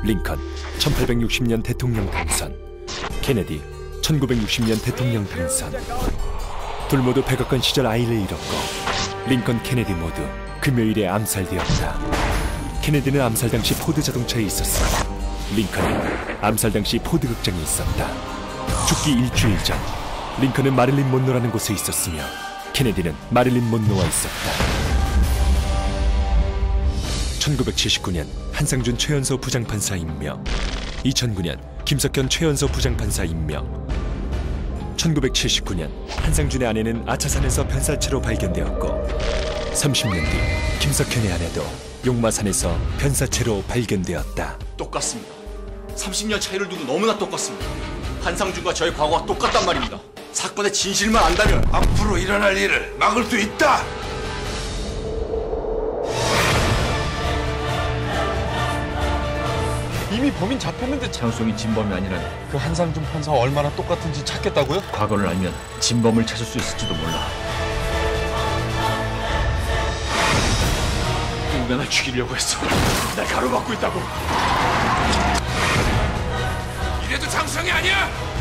링컨 1860년 대통령 당선, 케네디 1960년 대통령 당선. 둘 모두 백악관 시절 아이를 잃었고 링컨, 케네디 모두 금요일에 암살되었다. 케네디는 암살 당시 포드 자동차에 있었어. 링컨은 암살 당시 포드 극장에 있었다. 죽기 일주일 전 링컨은 마릴린 monroe라는 곳에 있었으며 케네디는 마릴린 monroe와 있었다. 1979년 한상준 최연소 부장판사 임명, 2009년 김석현 최연소 부장판사 임명. 1979년 한상준의 아내는 아차산에서 변사체로 발견되었고 30년 뒤 김석현의 아내도 용마산에서 변사체로 발견되었다. 똑같습니다. 30년 차이를 두고 너무나 똑같습니다. 한상준과 저의 과거가 똑같단 말입니다. 사건의 진실만 안다면 앞으로 일어날 일을 막을 수 있다. 이미 범인 잡혔는데 장수영이 진범이 아니라니. 그 한상준 판사와 얼마나 똑같은지 찾겠다고요? 과거를 알면 진범을 찾을 수 있을지도 몰라. 누가 날 죽이려고 했어. 날 가로막고 있다고. 이래도 장수영이 아니야.